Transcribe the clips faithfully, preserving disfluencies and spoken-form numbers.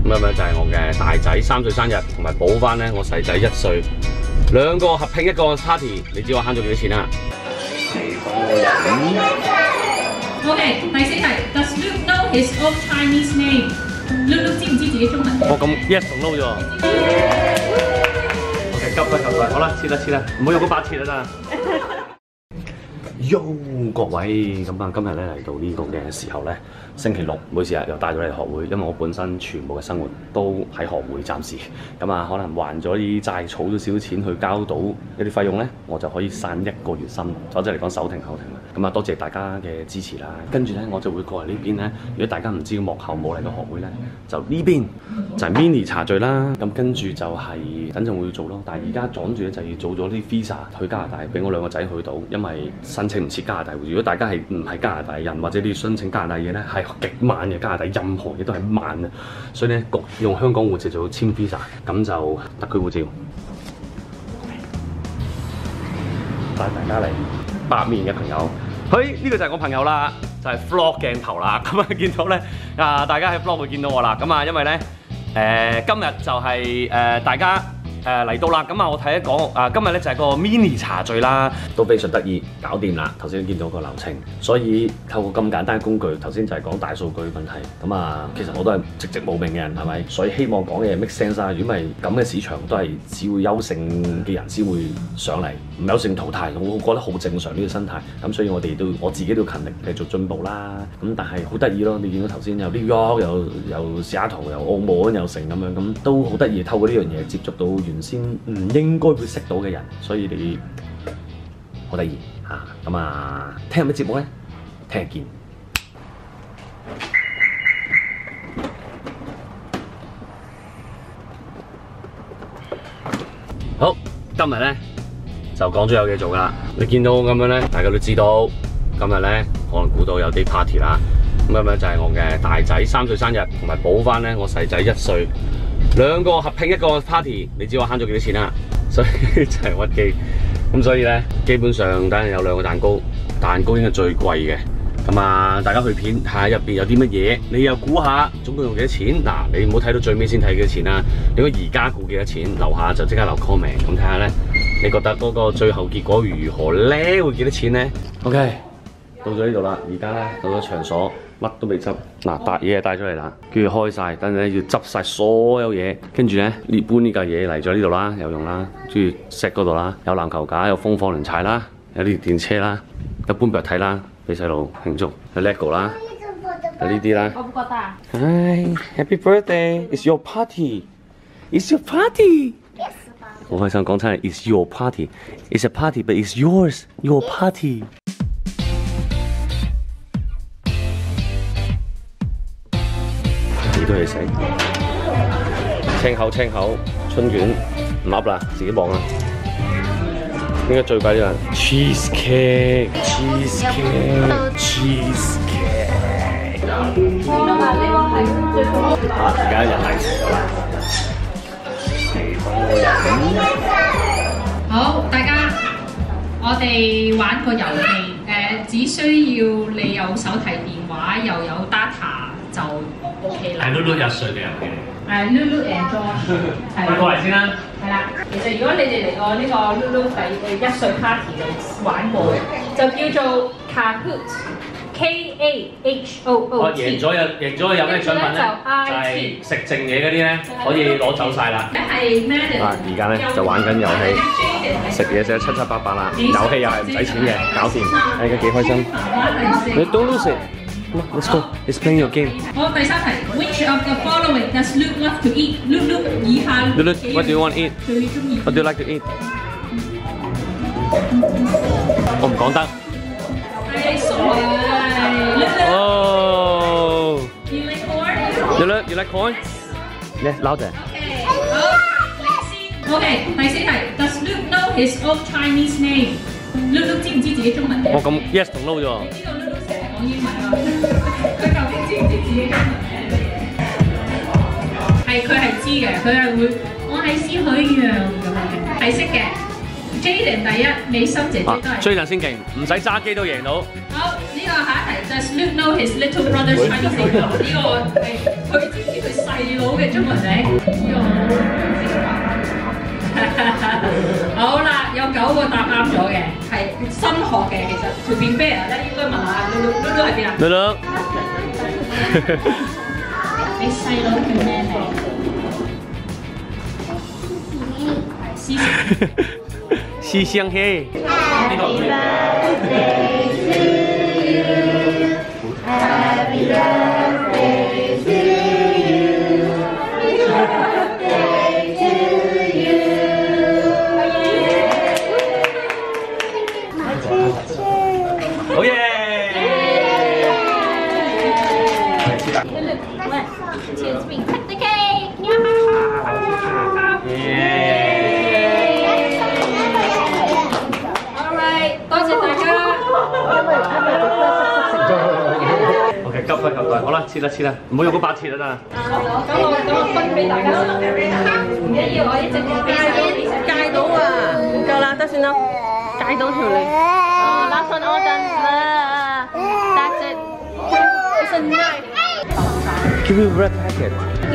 咁樣就係我嘅大仔三歲生日，同埋補翻咧我細仔一歲，兩個合拼一個 party， 你知我慳咗幾多錢啊 ？OK， 第四題 ，Does Luke know his own Chinese name？Luke 知唔知自己中文？ 我咁 yes 同 no 啫喎。OK， 急快急快，好啦，切啦切啦，唔好用嗰把切啦真係。Yo 各位，咁啊今日咧嚟到呢個嘅時候咧，星期六每次日又帶咗嚟學會，因為我本身全部嘅生活都喺學會，暫時咁啊可能還咗啲債，儲咗少少錢去交到一啲費用咧，我就可以散一個月薪，或者嚟講手停口停啦。咁啊多謝大家嘅支持啦，跟住咧我就會過嚟呢邊咧。如果大家唔知幕後冇嚟過學會咧，就呢邊就係 mini 茶聚啦。咁跟住就係等陣會做咯，但係而家趕住咧就要做咗啲 visa 去加拿大，俾我兩個仔去到，因為申請唔切加拿大護照。如果大家係唔係加拿大人，或者你要申請加拿大嘢咧，係極慢嘅，加拿大任何嘢都係慢嘅，所以咧焗用香港護照做簽 visa， 咁就特區護照。帶大家嚟八面嘅朋友，嘿，呢個就係我朋友啦，就係 vlog 鏡頭啦。咁啊見到咧啊，大家喺 vlog 會見到我啦。咁啊，因為咧誒、呃、今日就係、是、誒、呃、大家。誒嚟、呃、到啦，咁啊我睇一講啊，今日咧就係個 mini 茶聚啦，都非常得意，搞掂啦。頭先見到個流程，所以透過咁簡單嘅工具，頭先就係講大數據問題。咁啊，其實我都係籍籍無名嘅人，係咪？所以希望講嘅嘢 make sense 啊。如果唔係咁嘅市場，都係只會優勝嘅人先會上嚟，唔優勝淘汰。我覺得好正常呢個生態。咁所以我哋都我自己都勤力繼續進步啦。咁但係好得意咯，你見到頭先有 New York，有有西雅圖，有澳門，有成咁樣，咁都好得意。透過呢樣嘢接觸到原先唔應該會識到嘅人，所以你好得意嚇。咁啊，聽咩節目咧？聽日見。好，今日咧就講咗有嘢做噶啦。你見到咁樣咧，大家都知道今日咧可能估到有啲 party 啦。咁樣就係我嘅大仔三歲生日，同埋補翻咧我細仔一歲。兩個合拼一個 party， 你知我慳咗幾多錢啊？所以就係屈機。咁所以咧，基本上等陣有兩個蛋糕，蛋糕應該最貴嘅。咁啊，大家去片睇下入邊有啲乜嘢，你又估下總共用幾多錢？嗱，你唔好睇到最尾先睇幾多錢啦。如果而家估幾多錢，樓下就即刻留 comment， 咁睇下咧，你覺得嗰個最後結果如何咧？會幾多錢咧 ？OK， 到咗呢度啦，而家咧到咗場所。乜都未執，嗱帶嘢帶咗嚟啦，跟住開晒，等陣咧要執晒所有嘢，跟住咧你搬呢架嘢嚟咗呢度啦，有用啦，跟住 set 嗰度啦，有籃球架，有風火輪踩啦，有啲電車啦，有搬腳睇啦，俾細路慶祝，有 LEGO 啦，有呢啲啦。我唔覺得啊。Hi, Happy birthday! It's your party. It's your party. 好開心講親係 It's your party. It's a party, but it's yours. Your party. 幾多嘢食？青口青口春卷唔噏啦，自己望啦。應該最貴呢樣 cheese cake，cheese cake，cheese cake。啊！而家人嚟咗啦。 好，大家，我哋玩個遊戲，誒，只需要你有手提電話又有 data。就 OK 啦。係 Lulu 一歲嘅遊戲。係 Lulu and George。係。過嚟先啦。係啦，其實如果你哋嚟過呢個 Lulu 第一歲 party 嚟玩過，就叫做 Kahoot。K A H O O T。我贏咗有贏咗有咩獎品咧？就係食剩嘢嗰啲咧，可以攞走晒啦。係咩？啊，而家咧就玩緊遊戲，食嘢食得七七八八啦，遊戲又係唔使錢嘅，搞掂，係嘅幾開心。你 don't lose it。Let's go. Let's play your game. 好，第三題。Which of the following does Luke love to eat? Luke Luke 以下。Luke Luke, what do you want to eat? 最中意。What do you like to eat? 我唔講得。係傻啊 ！Oh. You like corn? You like you like corn? Yes, louder. Okay. 好，你先。OK， 第四題。Does Luke know his own Chinese name? Luke Luke 知唔知自己中文嘅？我咁 yes 同 no 啫喎。你知道 Luke Luke 成日講英文啊？佢究竟知唔知自己中文名？係佢係知嘅，佢係會我係師許陽咁樣嘅，係識嘅。Jaden 第一，美心姐姐都係。Jaden 先勁，唔使揸機都贏到。好，呢個下一題就係 Luke know his little brother's Chinese name。呢個係佢知唔知佢細細佬嘅中文名。好啦，有九個答啱咗嘅，係新學嘅。其實條便啤啊咧，應該問下露露，露露喺邊啊？ 露露， 你細佬叫咩名？思思香氣。 Happy birthday to you. Happy birthday to you. Happy birthday to you. 好嘢！ Excuse me, cut the cake. Alright， 多謝大家。 OK， 急快急快，好啦，切啦切啦，唔好用嗰把切啦得。 咁我咁我分俾大家先。唔緊要，我一直戒到啊，唔夠啦，得算啦，戒到條脷。哦 ，last one all done 啦 ，that's it. It's a knife. Give me a red packet.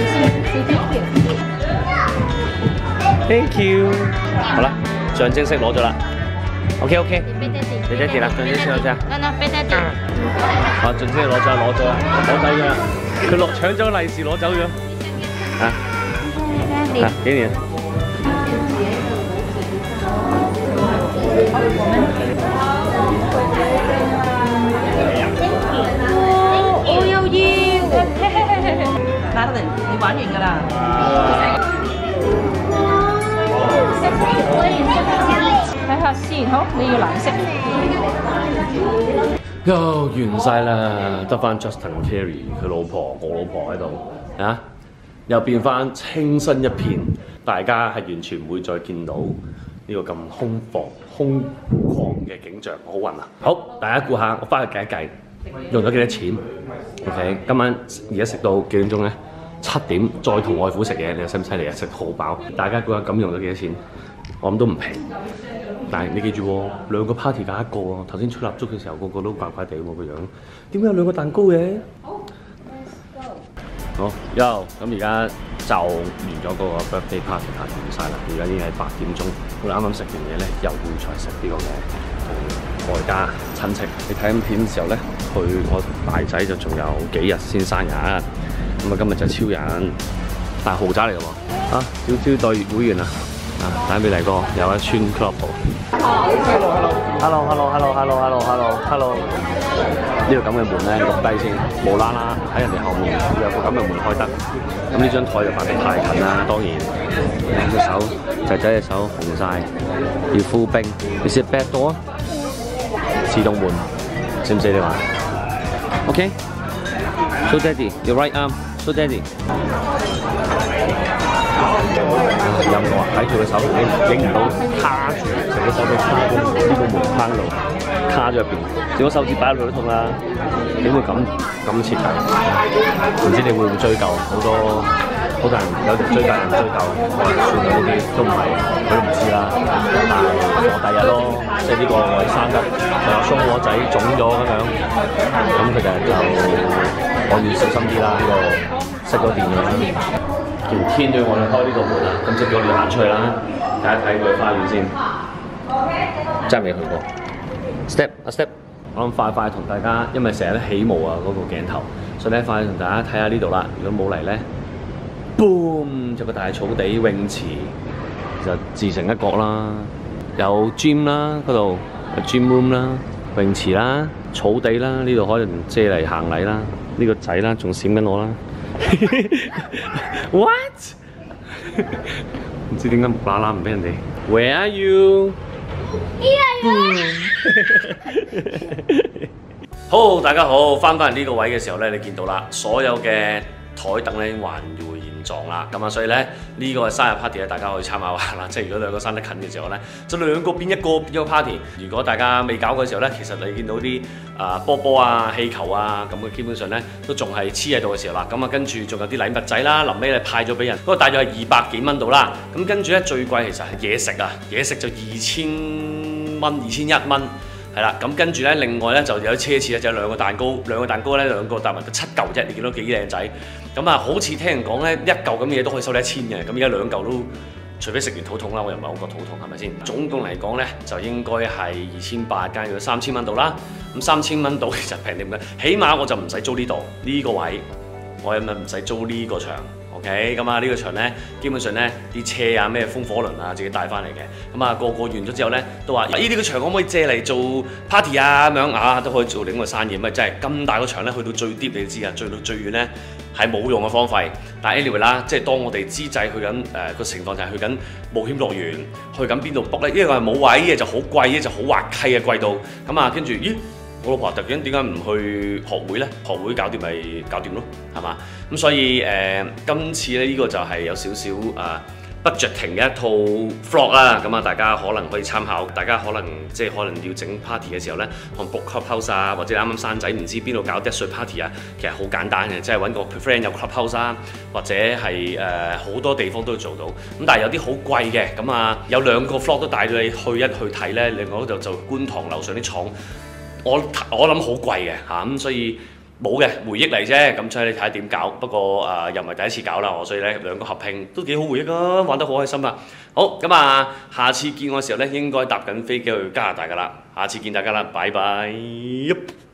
Thank you. 好啦，象徵式攞咗啦。OK OK。俾爹哋。俾爹哋啦，象徵式攞啫。 嗱嗱，俾爹哋。 啊，象徵式攞咗，攞咗啦，攞低咗啦。佢攞搶咗利是攞走咗。啊。啊，幾年？ 我又要。嗱，得你玩完㗎啦。睇下先，好，你要藍色。 又完晒啦，得翻 Justin Carey 佢老婆，我老婆喺度啊，又變翻清新一片，大家係完全唔會再見到呢個咁空放空狂嘅景象，好暈啊！好，大家估下，我翻去計一計，用咗幾多錢 ？OK， 今晚而家食到幾點鐘咧？七點，再同外父食嘢，你又犀唔犀利啊？食好飽，大家估下咁用咗幾多錢？我諗都唔平。但係你記住喎，兩個 party 揀一個喎。頭先吹蠟燭嘅時候，個個都怪怪地喎個樣。點解有兩個蛋糕嘅？好，又咁而家就完咗嗰個 birthday party party 完晒啦。而家已經係八點鐘，我哋啱啱食完嘢咧，又會再食呢個嘅同外家親戚。你睇緊片嘅時候咧，佢我大仔就仲有幾日先生日，咁啊今日就超人，但係豪宅嚟嘅喎。啊，招招待會員啊！啊，打俾黎哥，有一村 club。Hello hello hello hello hello hello hello。呢個咁嘅門咧，錄低先，無啦啦喺人哋後面有個咁嘅門開得。咁呢張台就擺得太近啦，當然隻手仔仔隻手紅晒，要敷冰。你試 back door 啊？自動門，識唔識你話 ？OK。So daddy, your right arm. So daddy。音樂啊，睇住個手，你影唔到卡住，成個手臂卡住呢個門框度，卡咗入邊，整個手指擺喺度都痛啦。點會咁咁設計？唔知你會唔會追究？好多好多人有條追究人追究，我話算啦，呢啲都唔係，佢都唔知啦。但係我第日咯，即係呢個我生得就有鬆我仔腫咗咁樣，咁佢就就我要小心啲啦。呢、這個熄咗電嘅。條天對我哋開呢度門啦，咁就叫我哋行出去啦，睇一睇佢花園先。真係未去過。Step 啊 step， 我諗快快同大家，因為成日都起霧啊嗰個鏡頭，所以咧快同大家睇下呢度啦。如果冇嚟咧 ，boom 有個大草地泳池，就自成一角啦。有 gym 啦，嗰度有 gym room 啦，泳池啦，草地啦，呢度可能借嚟行禮啦。呢、這個仔啦，仲閃緊我啦。What？ 唔知點解無啦啦唔俾人哋。Where are you？ 好，大家好，翻返嚟呢個位嘅時候咧，你見到啦，所有嘅台凳咧還原現狀啦，咁啊，所以咧呢、這個生日 party 咧，大家可以參考下啦。即係如果兩個生得近嘅時候咧，就兩個變一個變一個 party。如果大家未搞嘅時候咧，其實你見到啲啊波波啊氣球啊咁嘅，基本上咧都仲係黐喺度嘅時候啦。咁啊，跟住仲有啲禮物仔啦，臨尾咧派咗俾人，嗰個大約係二百幾蚊度啦。咁跟住咧最貴其實係嘢食啊，嘢食就二千蚊，二千一蚊。係啦，咁跟住咧，另外咧就有奢侈咧，就有兩個蛋糕，兩個蛋糕咧兩個搭埋得七嚿啫，你見到幾靚仔。 咁啊，好似聽人講咧，一嚿咁嘅嘢都可以收你一千嘅，咁而家兩嚿都，除非食完肚痛啦，我又唔係好覺肚痛，係咪先？總共嚟講咧，就應該係二千八加咗三千蚊度啦。咁三千蚊度其實平啲嘅，起碼我就唔使租呢度呢個位，我又咪唔使租呢個場。OK， 咁啊呢個場咧，基本上咧啲車啊咩風火輪啊自己帶翻嚟嘅，咁啊個個完咗之後咧都話：咦呢個場可唔可以借嚟做 party 啊咁樣啊，都可以做另一個生意。咁啊真係咁大個場咧，去到最 deep 你知啊，最到最遠咧係冇用嘅荒廢。但係 anyway 啦，即係當我哋之際去緊誒個情況就係去緊冒險樂園，去緊邊度 book 咧？因為冇位嘅就好貴嘅就好滑稽嘅貴到，咁啊跟住咦？我老婆突然間點解唔去學會咧？學會搞掂咪搞掂咯，係嘛？咁所以誒、呃，今次咧呢、這個就係有少少誒 budgeting 嘅一套 vlog 啦。咁啊，大家可能可以參考。大家可能即係可能要整 party 嘅時候咧，可能 book clubhouse 啊，或者啱啱生仔唔知邊度搞 dead 歲 party 啊，其實好簡單嘅，即係揾個 friend 有 clubhouse 啊，或者係誒好多地方都要做到。咁但係有啲好貴嘅，咁啊有兩個 vlog 都帶咗你去一去睇咧。另外嗰度就觀塘樓上啲廠。我我諗好貴嘅嚇，咁所以冇嘅回憶嚟啫，咁所以你睇下點搞。不過誒、呃、又唔係第一次搞啦，我所以咧兩個合拼都幾好回憶啊，玩得好開心啊！好咁啊，下次見我嘅時候咧，應該搭緊飛機去加拿大噶啦。下次見大家啦，拜拜。